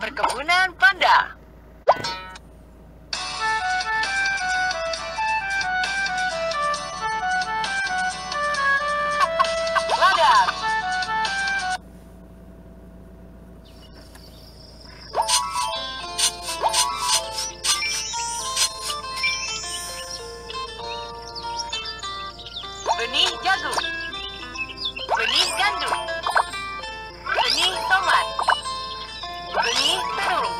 Perkebunan Panda. Ladang. Benih jagung. Benih gandum. Benih tomat. Benih terung.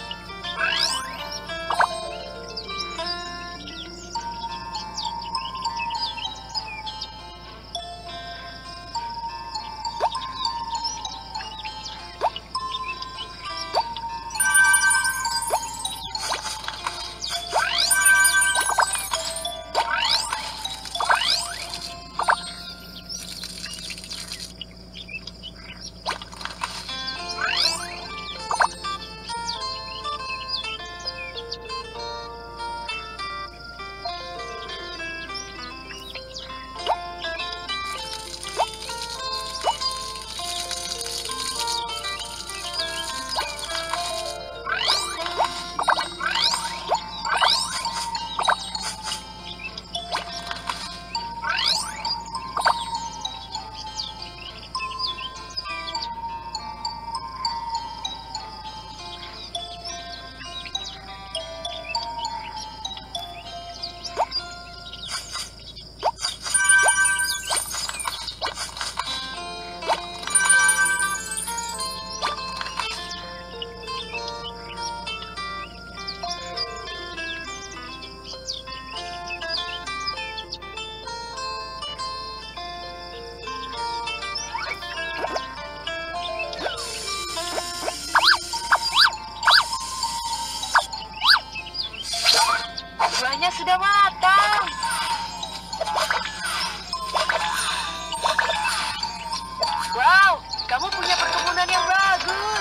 Buahnya sudah matang. Wow, kamu punya perkebunan yang bagus.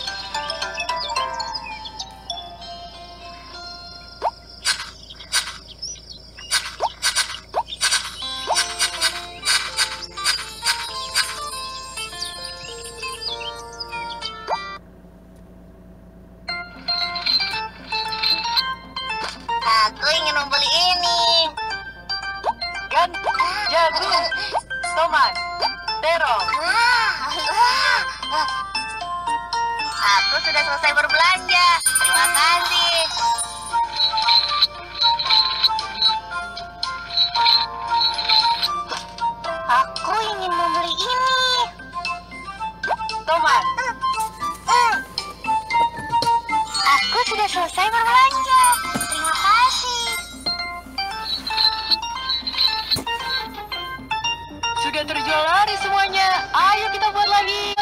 Aku ingin membeli ini. Gandum, jagung, tomat, terong. Aku sudah selesai berbelanja. Terima kasih. Aku ingin membeli ini. Tomat, Aku sudah selesai berbelanja. Terima kasih. sudah terjual lari semuanya. Ayo kita buat lagi.